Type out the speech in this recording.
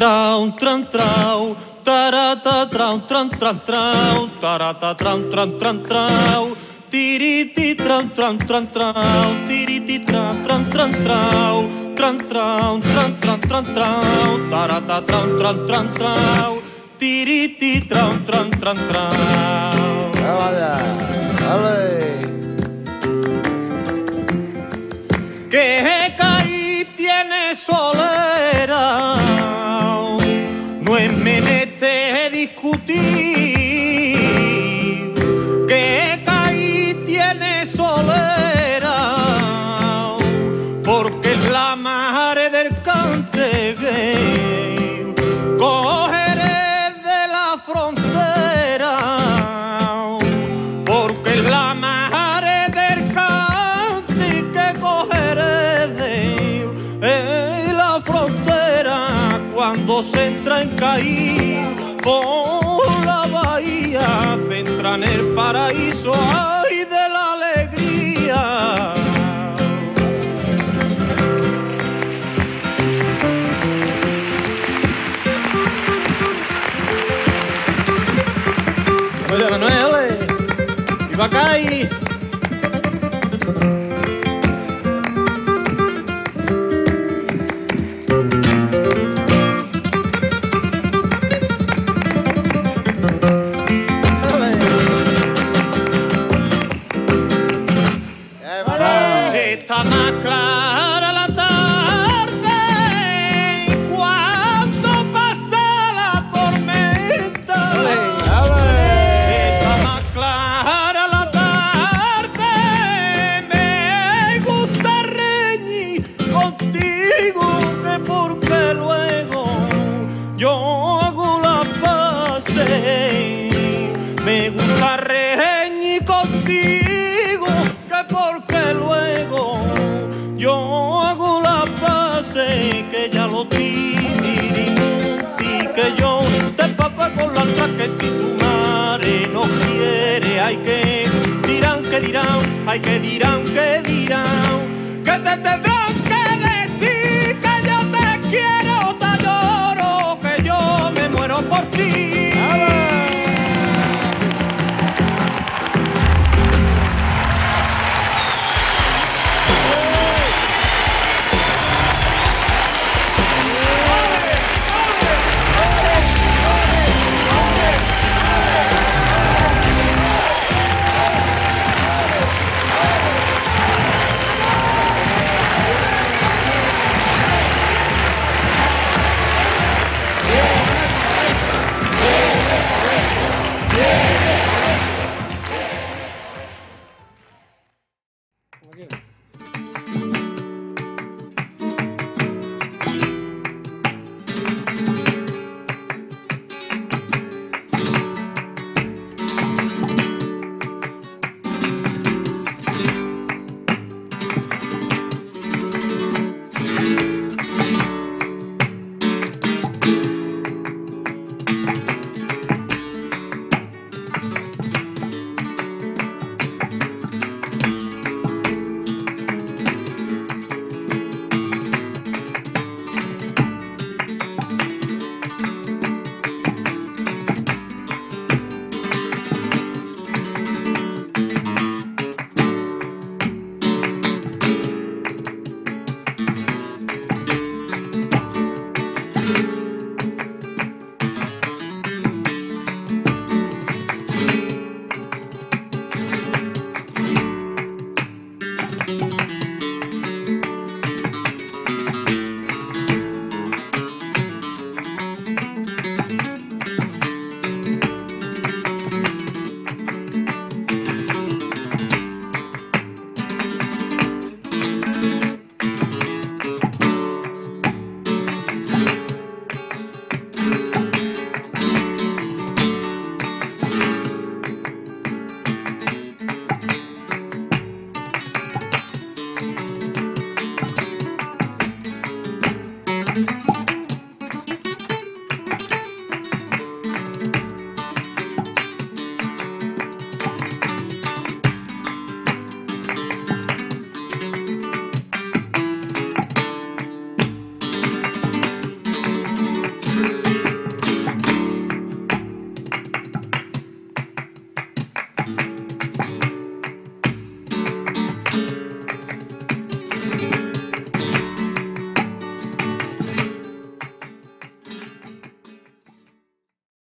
trau, tran, trau, tarata, trau, tran, tran, trau, tarata, trau, tran, tran, trau, tiriti, tran, tran, tran, trau, tiriti, tran, tran, tran, trau, tran, trau, tran, tran, tran, trau, tarata, trau, tran, tran, trau, tiriti, tran, tran, tran, trau. Vaya, dale. Que caí tiene solera, no es menester discutir. Que caí tiene solera, porque es la madre del cante gay. Cogeré de la frontera, porque es la madre del cante que cogeré de la frontera. Cuando se entra en Caí por la bahía, se entra en el paraíso, ay, de la alegría. Oye, Manuel, iba a Caí. Está más clara la tarde cuando pasa la tormenta. Está más clara la tarde, me gusta reñir contigo, que porque luego yo hago la paz. Me gusta reñir contigo, que porque luego yo hago la paz, que ya lo tirimuti, que yo te papé con la otra, que si tu madre no quiere, hay que dirán, hay que dirán, que te